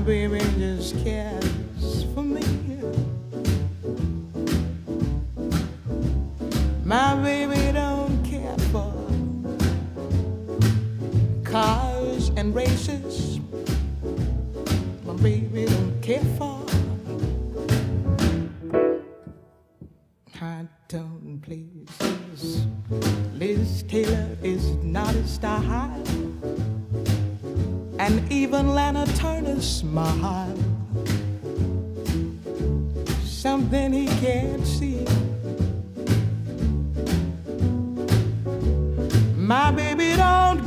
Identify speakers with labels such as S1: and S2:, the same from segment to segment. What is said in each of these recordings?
S1: baby just cares for me. My baby don't care for cars and races. My baby don't care for high-tone places. Liz Taylor is not his style, and even Lana Turner's smile, something he can't see. My baby don't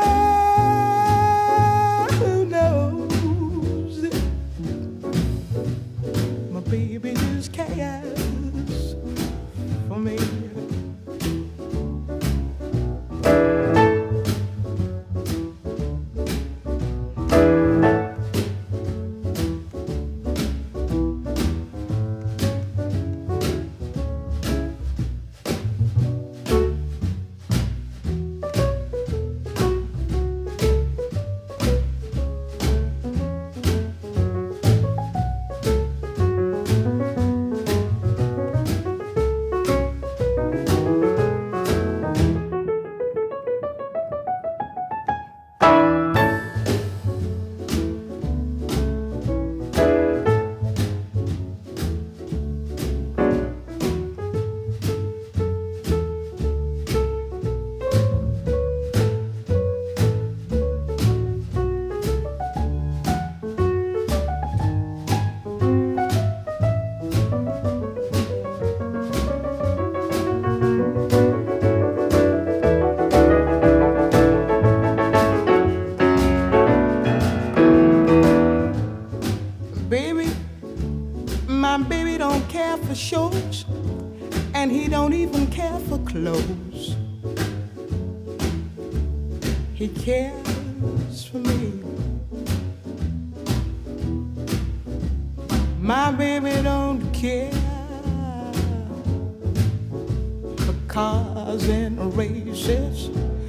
S1: care who knows it. My baby just cares for me. My baby don't care for shows, and he don't even care for clothes. He cares for me. My baby don't care for cars and races.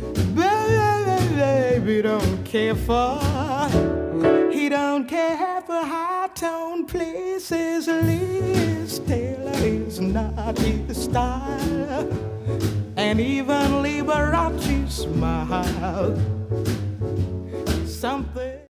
S1: Baby don't care for, he don't care for high-tone places. Liz Taylor is not his style, and even Liberace smile, something